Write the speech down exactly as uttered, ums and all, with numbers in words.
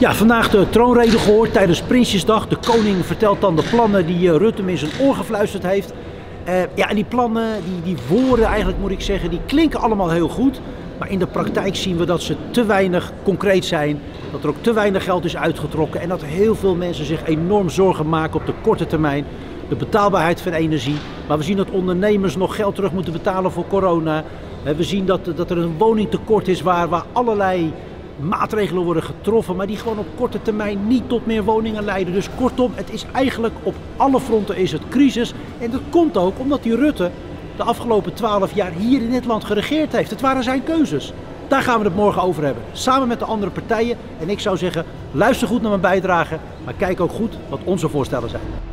Ja, vandaag de troonrede gehoord tijdens Prinsjesdag. De koning vertelt dan de plannen die uh, Rutte in zijn oor gefluisterd heeft. Uh, ja, en die plannen, die, die woorden eigenlijk moet ik zeggen, die klinken allemaal heel goed. Maar in de praktijk zien we dat ze te weinig concreet zijn. Dat er ook te weinig geld is uitgetrokken. En dat heel veel mensen zich enorm zorgen maken op de korte termijn. De betaalbaarheid van energie. Maar we zien dat ondernemers nog geld terug moeten betalen voor corona. We zien dat, dat er een woningtekort is waar, waar allerlei maatregelen worden getroffen, maar die gewoon op korte termijn niet tot meer woningen leiden. Dus kortom, het is eigenlijk op alle fronten is het crisis. En dat komt ook omdat die Rutte de afgelopen twaalf jaar hier in dit land geregeerd heeft. Het waren zijn keuzes. Daar gaan we het morgen over hebben, samen met de andere partijen. En ik zou zeggen, luister goed naar mijn bijdrage, maar kijk ook goed wat onze voorstellen zijn.